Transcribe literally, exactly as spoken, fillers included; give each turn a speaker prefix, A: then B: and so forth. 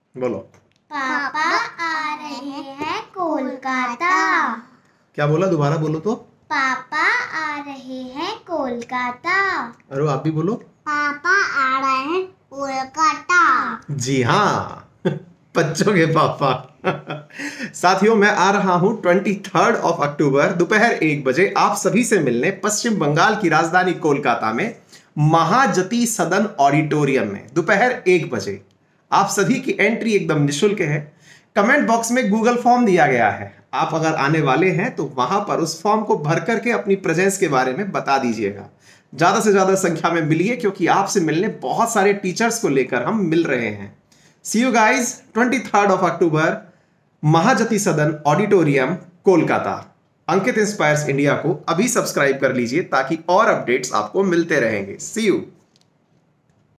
A: बोलो।
B: पापा आ रहे हैं कोलकाता।
A: क्या बोला, दोबारा बोलो तो।
B: पापा आ रहे हैं कोलकाता।
A: अरे आप भी बोलो।
B: पापा आ रहे हैं कोलकाता।
A: जी हाँ, बच्चों के पापा। साथियों, मैं आ रहा हूं ट्वेंटी थर्ड ऑफ अक्टूबर दोपहर एक बजे आप सभी से मिलने पश्चिम बंगाल की राजधानी कोलकाता में महाजति सदन ऑडिटोरियम में दोपहर एक बजे। आप सभी की एंट्री एकदम निशुल्क है। कमेंट बॉक्स में गूगल फॉर्म दिया गया है, आप अगर आने वाले हैं तो वहां पर उस फॉर्म को भर करके अपनी प्रेजेंस के बारे में बता दीजिएगा। ज्यादा से ज्यादा संख्या में मिलिए, क्योंकि आपसे मिलने बहुत सारे टीचर्स को लेकर हम मिल रहे हैं। See you guys twenty third of October, Mahajati Sadan auditorium, Kolkata. Ankit inspires India को अभी सब्सक्राइब कर लीजिए ताकि और अपडेट्स आपको मिलते रहेंगे। See you.